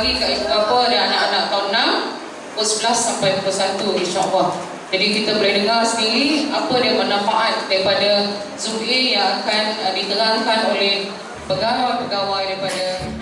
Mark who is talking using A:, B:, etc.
A: bagi kat ibu bapa dan anak-anak tahun 6, pukul 11 sampai pukul 1 insya-Allah. Jadi kita boleh dengar sendiri apa dia manfaat daripada Zoom A yang akan diterangkan oleh pegawai-pegawai daripada